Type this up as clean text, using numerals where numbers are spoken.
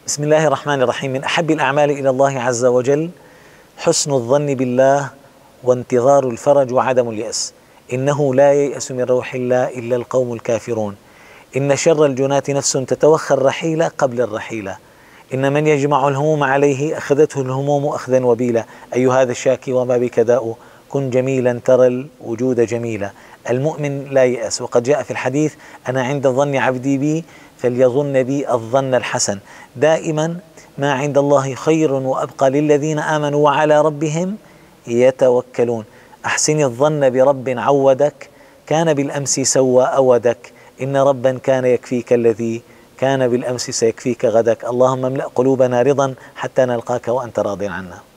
بسم الله الرحمن الرحيم. من أحب الأعمال إلى الله عز وجل حسن الظن بالله وانتظار الفرج وعدم اليأس. إنه لا ييأس من روح الله إلا القوم الكافرون. إن شر الجناة نفس تتوخى الرحيل قبل الرحيلة. إن من يجمع الهموم عليه أخذته الهموم أخذا وبيلا. أي هذا الشاكي وما بك داء كن جميلا ترى الوجود جميلا. المؤمن لا يأس، وقد جاء في الحديث: أنا عند ظن عبدي بي فليظن بي الظن الحسن. دائما ما عند الله خير وأبقى للذين آمنوا وعلى ربهم يتوكلون. أحسن الظن برب عودك، كان بالأمس سوى أودك. إن ربا كان يكفيك الذي كان بالأمس سيكفيك غدك. اللهم املأ قلوبنا رضا حتى نلقاك وأنت راض عنا.